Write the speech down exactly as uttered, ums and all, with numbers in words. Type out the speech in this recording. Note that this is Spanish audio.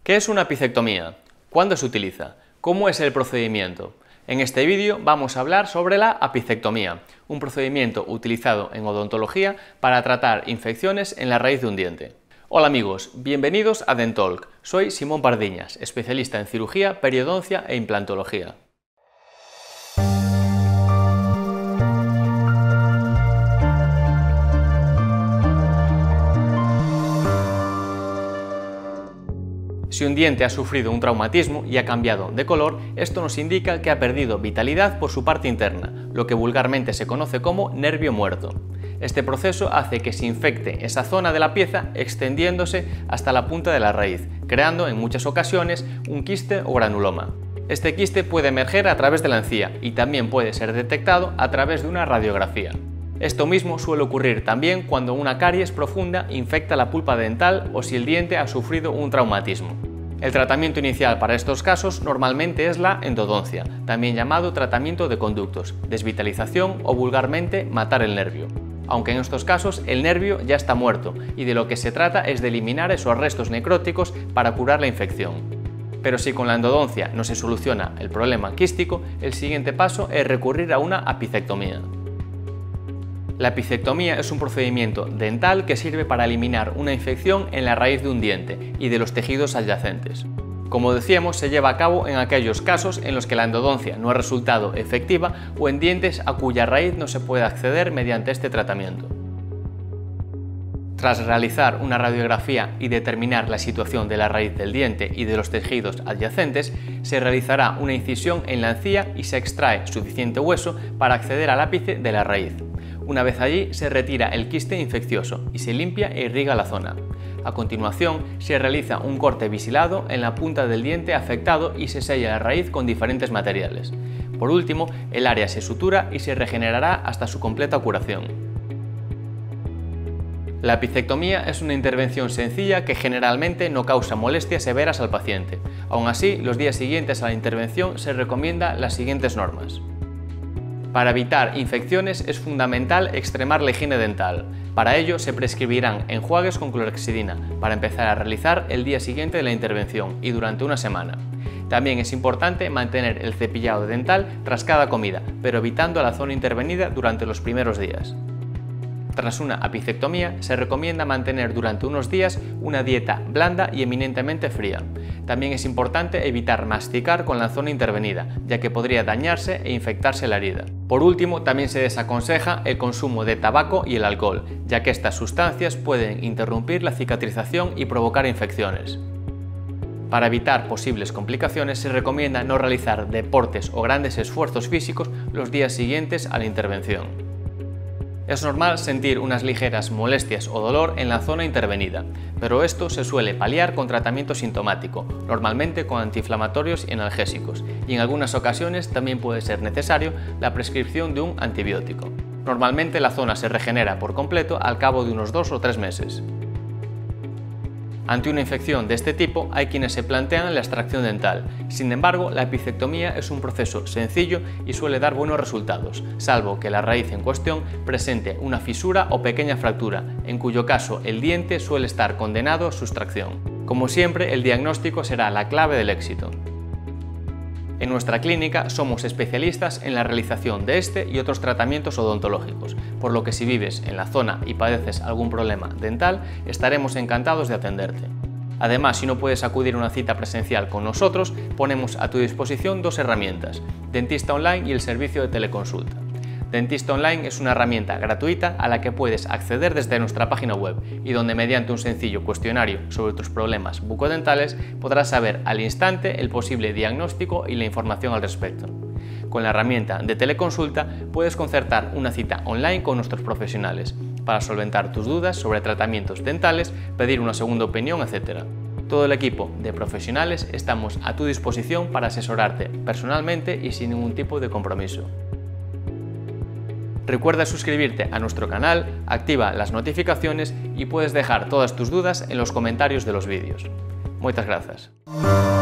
¿Qué es una apicectomía? ¿Cuándo se utiliza? ¿Cómo es el procedimiento? En este vídeo vamos a hablar sobre la apicectomía, un procedimiento utilizado en odontología para tratar infecciones en la raíz de un diente. Hola amigos, bienvenidos a Dentalk. Soy Simón Pardiñas, especialista en cirugía, periodoncia e implantología. Si un diente ha sufrido un traumatismo y ha cambiado de color, esto nos indica que ha perdido vitalidad por su parte interna, lo que vulgarmente se conoce como nervio muerto. Este proceso hace que se infecte esa zona de la pieza extendiéndose hasta la punta de la raíz, creando en muchas ocasiones un quiste o granuloma. Este quiste puede emerger a través de la encía y también puede ser detectado a través de una radiografía. Esto mismo suele ocurrir también cuando una caries profunda infecta la pulpa dental o si el diente ha sufrido un traumatismo. El tratamiento inicial para estos casos normalmente es la endodoncia, también llamado tratamiento de conductos, desvitalización o vulgarmente matar el nervio. Aunque en estos casos el nervio ya está muerto y de lo que se trata es de eliminar esos restos necróticos para curar la infección. Pero si con la endodoncia no se soluciona el problema quístico, el siguiente paso es recurrir a una apicectomía. La apicectomía es un procedimiento dental que sirve para eliminar una infección en la raíz de un diente y de los tejidos adyacentes. Como decíamos, se lleva a cabo en aquellos casos en los que la endodoncia no ha resultado efectiva o en dientes a cuya raíz no se puede acceder mediante este tratamiento. Tras realizar una radiografía y determinar la situación de la raíz del diente y de los tejidos adyacentes, se realizará una incisión en la encía y se extrae suficiente hueso para acceder al ápice de la raíz. Una vez allí, se retira el quiste infeccioso y se limpia e irriga la zona. A continuación, se realiza un corte bisilado en la punta del diente afectado y se sella la raíz con diferentes materiales. Por último, el área se sutura y se regenerará hasta su completa curación. La apicectomía es una intervención sencilla que generalmente no causa molestias severas al paciente. Aún así, los días siguientes a la intervención se recomienda las siguientes normas. Para evitar infecciones es fundamental extremar la higiene dental. Para ello se prescribirán enjuagues con clorhexidina para empezar a realizar el día siguiente de la intervención y durante una semana. También es importante mantener el cepillado dental tras cada comida, pero evitando la zona intervenida durante los primeros días. Tras una apicectomía, se recomienda mantener durante unos días una dieta blanda y eminentemente fría. También es importante evitar masticar con la zona intervenida, ya que podría dañarse e infectarse la herida. Por último, también se desaconseja el consumo de tabaco y el alcohol, ya que estas sustancias pueden interrumpir la cicatrización y provocar infecciones. Para evitar posibles complicaciones, se recomienda no realizar deportes o grandes esfuerzos físicos los días siguientes a la intervención. Es normal sentir unas ligeras molestias o dolor en la zona intervenida, pero esto se suele paliar con tratamiento sintomático, normalmente con antiinflamatorios y analgésicos, y en algunas ocasiones también puede ser necesario la prescripción de un antibiótico. Normalmente la zona se regenera por completo al cabo de unos dos o tres meses. Ante una infección de este tipo, hay quienes se plantean la extracción dental. Sin embargo, la apicectomía es un proceso sencillo y suele dar buenos resultados, salvo que la raíz en cuestión presente una fisura o pequeña fractura, en cuyo caso el diente suele estar condenado a su extracción. Como siempre, el diagnóstico será la clave del éxito. En nuestra clínica somos especialistas en la realización de este y otros tratamientos odontológicos, por lo que si vives en la zona y padeces algún problema dental, estaremos encantados de atenderte. Además, si no puedes acudir a una cita presencial con nosotros, ponemos a tu disposición dos herramientas, Dentista Online y el servicio de teleconsulta. Dentista Online es una herramienta gratuita a la que puedes acceder desde nuestra página web y donde mediante un sencillo cuestionario sobre tus problemas bucodentales podrás saber al instante el posible diagnóstico y la información al respecto. Con la herramienta de teleconsulta puedes concertar una cita online con nuestros profesionales para solventar tus dudas sobre tratamientos dentales, pedir una segunda opinión, etcétera. Todo el equipo de profesionales estamos a tu disposición para asesorarte personalmente y sin ningún tipo de compromiso. Recuerda suscribirte a nuestro canal, activa las notificaciones y puedes dejar todas tus dudas en los comentarios de los vídeos. Muchas gracias.